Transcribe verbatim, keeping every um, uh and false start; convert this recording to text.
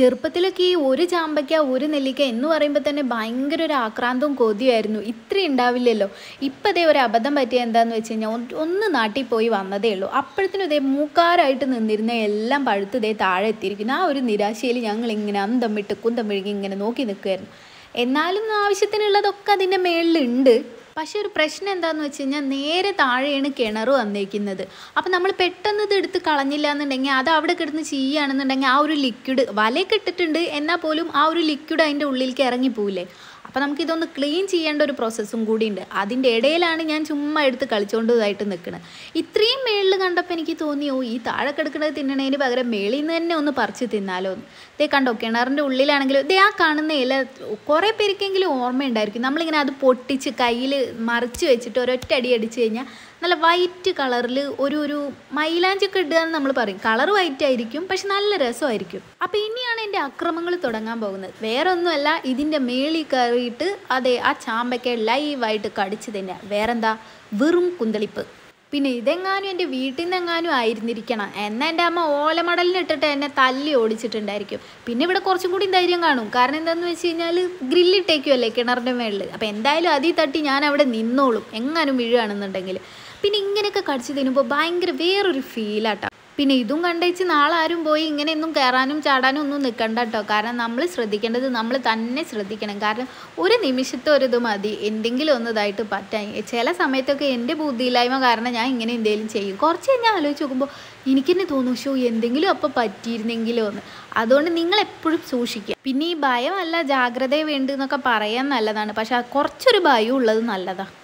ചെറുപ്പത്തിലൊക്കെ ഈ ഒരു ചാമ്പയ്ക്ക ഒരു നെല്ലിക്ക എന്ന് പറയുമ്പോൾ തന്നെ ഭയങ്കര ഒരു ആക്രാന്തവും കൊതിയായിരുന്നു. ഇത്രയും ഉണ്ടാവില്ലല്ലോ. ഇപ്പം ഇതേ ഒരു അബദ്ധം പറ്റിയ എന്താണെന്ന് വെച്ച് കഴിഞ്ഞാൽ ഒന്ന് ഒന്ന് നാട്ടിൽ പോയി വന്നതേ ഉള്ളൂ. അപ്പോഴത്തേനും ഇതേ മൂക്കാരായിട്ട് നിന്നിരുന്ന എല്ലാം പഴുത്ത് ഇതേ താഴെ എത്തിയിരിക്കുന്നു. ആ ഒരു നിരാശയിൽ ഞങ്ങളിങ്ങനെ അന്തം വിട്ട് കുന്തം വിഴുകി ഇങ്ങനെ നോക്കി നിൽക്കുമായിരുന്നു. എന്നാലും ആവശ്യത്തിനുള്ളതൊക്കെ അതിൻ്റെ മേളിലുണ്ട്. പക്ഷെ ഒരു പ്രശ്നം എന്താണെന്ന് വെച്ച് കഴിഞ്ഞാൽ നേരെ താഴെയാണ് കിണർ വന്നേക്കുന്നത്. അപ്പം നമ്മൾ പെട്ടെന്ന് ഇത് എടുത്ത് കളഞ്ഞില്ല എന്നുണ്ടെങ്കിൽ അത് അവിടെ കിടന്ന് ചെയ്യുകയാണെന്നുണ്ടെങ്കിൽ ആ ഒരു ലിക്വിഡ് വലയൊക്കെ ഇട്ടിട്ടുണ്ട് എന്നാൽ പോലും ആ ഒരു ലിക്വിഡ് അതിൻ്റെ ഉള്ളിലേക്ക് ഇറങ്ങിപ്പോവില്ലേ. അപ്പോൾ നമുക്കിതൊന്ന് ക്ലീൻ ചെയ്യേണ്ട ഒരു പ്രോസസ്സും കൂടിയുണ്ട്. അതിൻ്റെ ഇടയിലാണ് ഞാൻ ചുമ്മാ എടുത്ത് കളിച്ചുകൊണ്ടതായിട്ട് നിൽക്കുന്നത്. ഇത്രയും മേളിൽ കണ്ടപ്പോൾ എനിക്ക് തോന്നി, ഓ ഈ താഴെ കിടക്കുന്നത് തിന്നണതിന് പകരം മേളിൽ നിന്ന് തന്നെ ഒന്ന് പറിച്ച് തിന്നാലോ എന്ന്. ഇതേ കണ്ടോ, കിണറിൻ്റെ ഉള്ളിലാണെങ്കിലും ഇതേ ആ കാണുന്ന ഇല കുറേ പേർക്കെങ്കിലും ഓർമ്മയുണ്ടായിരിക്കും. നമ്മളിങ്ങനെ അത് പൊട്ടിച്ച് കയ്യിൽ മറിച്ച് വെച്ചിട്ട് ഒരൊറ്റ അടി അടിച്ച് കഴിഞ്ഞാൽ നല്ല വൈറ്റ് കളറിൽ ഒരു ഒരു മൈലാഞ്ചൊക്കെ ഇടുക എന്ന് നമ്മൾ പറയും. കളർ വൈറ്റ് ആയിരിക്കും, പക്ഷെ നല്ല രസമായിരിക്കും. അപ്പോൾ ഇനിയാണ് എൻ്റെ അക്രമങ്ങൾ തുടങ്ങാൻ പോകുന്നത്. വേറെ ഒന്നുമല്ല, ഇതിൻ്റെ മേളിൽ കയറിയിട്ട് അതെ ആ ചാമ്പയ്ക്ക ലൈവായിട്ട് കടിച്ച് തന്നെ. വേറെന്താ, വെറും കുന്തളിപ്പ്. പിന്നെ ഇതെങ്ങാനും എൻ്റെ വീട്ടിൽ നിന്നെങ്ങാനും ആയിരുന്നിരിക്കണം. എന്നാൽ എൻ്റെ അമ്മ ഓലമടലിന് ഇട്ടിട്ട് എന്നെ തല്ലി ഓടിച്ചിട്ടുണ്ടായിരിക്കും. പിന്നെ ഇവിടെ കുറച്ചും കൂടി ധൈര്യം കാണും. കാരണം എന്താണെന്ന് വെച്ച് കഴിഞ്ഞാൽ ഗ്രില്ലിട്ടേക്കുമല്ലേ കിണറിൻ്റെ മേളിൽ. അപ്പോൾ എന്തായാലും അതിൽ തട്ടി ഞാൻ അവിടെ നിന്നോളും എങ്ങാനും വീഴുകയാണെന്നുണ്ടെങ്കിൽ. പിന്നെ ഇങ്ങനെയൊക്കെ കടിച്ച് തിന്നുമ്പോൾ ഭയങ്കര വേറൊരു ഫീലാട്ടോ. പിന്നെ ഇതും കണ്ടേച്ച് നാളെ ആരും പോയി ഇങ്ങനെയൊന്നും കയറാനും ചാടാനും ഒന്നും നിൽക്കണ്ട കേട്ടോ. കാരണം നമ്മൾ ശ്രദ്ധിക്കേണ്ടത് നമ്മൾ തന്നെ ശ്രദ്ധിക്കണം. കാരണം ഒരു നിമിഷത്തെ ഒരു ഇത് മതി എന്തെങ്കിലും ഒന്ന് ഇതായിട്ട് പറ്റാൻ. ചില സമയത്തൊക്കെ എൻ്റെ ബുദ്ധിയില്ലായ്മ കാരണം ഞാൻ ഇങ്ങനെ എന്തെങ്കിലും ചെയ്യും. കുറച്ച് കഴിഞ്ഞാൽ ആലോചിച്ച് നോക്കുമ്പോൾ എനിക്ക് തന്നെ തോന്നും, ഷോ എന്തെങ്കിലും അപ്പോൾ പറ്റിയിരുന്നെങ്കിലോ എന്ന്. അതുകൊണ്ട് നിങ്ങളെപ്പോഴും സൂക്ഷിക്കുക. പിന്നെ ഈ ഭയമല്ല ജാഗ്രതയെ വേണ്ടെന്നൊക്കെ പറയാൻ നല്ലതാണ്, പക്ഷെ കുറച്ചൊരു ഭയം ഉള്ളത് നല്ലതാണ്.